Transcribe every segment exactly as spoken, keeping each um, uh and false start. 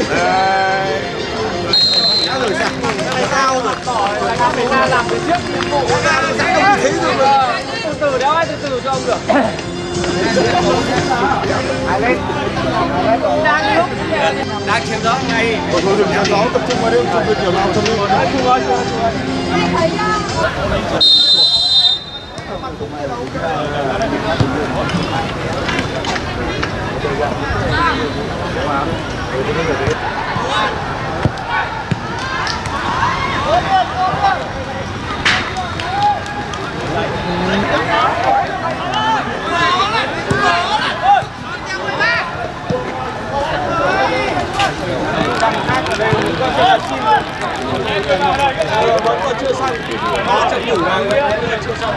Đã rồi sao? Tại sao rồi? Là các người ta làm từ trước nhiệm vụ. Chắc thấy rồi mà. Từ từ đéo ai từ từ cho ông được. Ai lên? Đang lúc đang chiếm đó ngay. Một số đường nhà gió tập trung vào đây, tập trung kiểu nào tập trung vào đây. Chung ơi, chung ơi. Thấy nhá. Vẫn còn chưa xong, nó trận đủ mà chưa xong.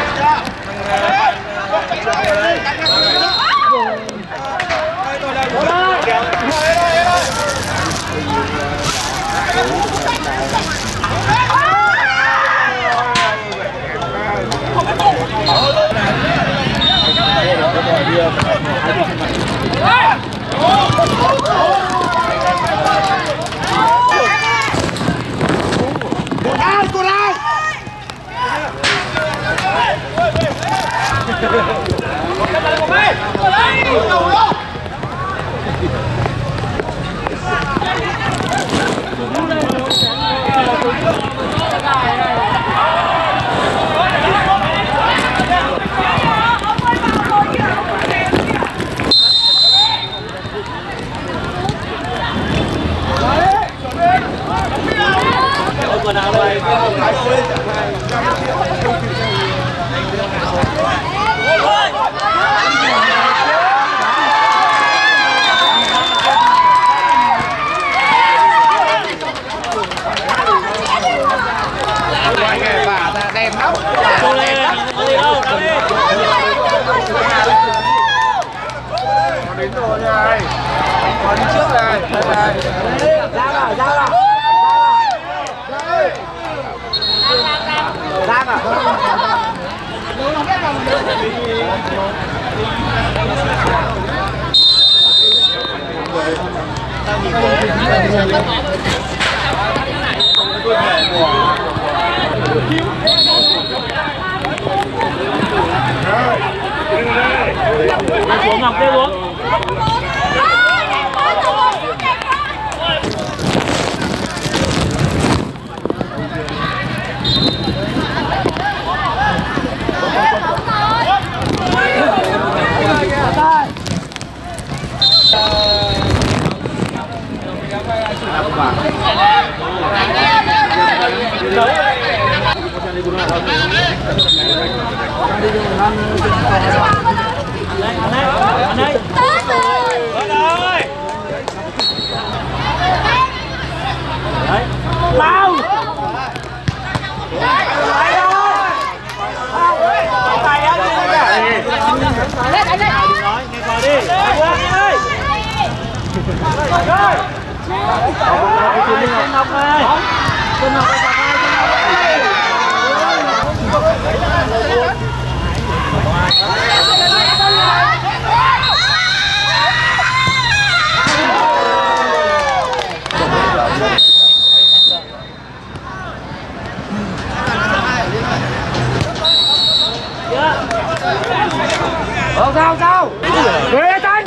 Còn nào đây? Đèn đâu? Đâu đi đâu? Đâu đi? Còn đến rồi này. Còn đi trước này. Ra vào, ra vào. Giang à? Xuống Ngọc kia xuống. Bao Ờ, sao sao? Về tranh.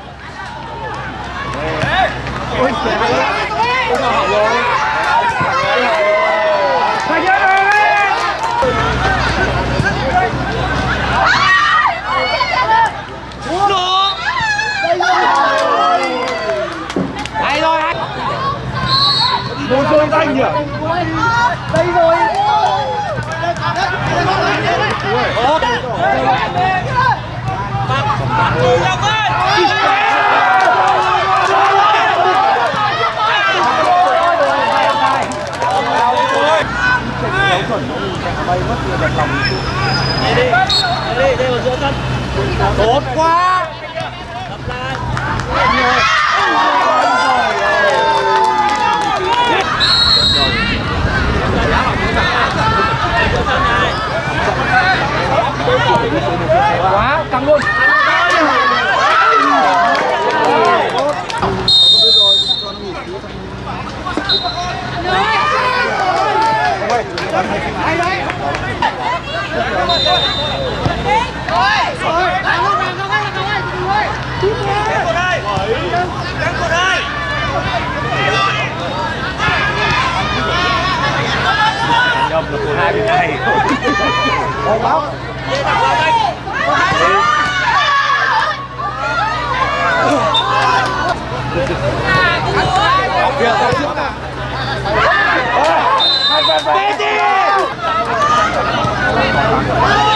Ôi trời ơi. Không học rồi. Phải nhớ rồi. Nó. Hay rồi, hay. Một đôi danh nhỉ? Đây rồi. Ủa. Người Long ơi! Đây đi, đây đi, đây vào giữa sân. Tốt quá! Đập ra. Quá, căng luôn. nhầm là của hai bên này. Không lắm. Hai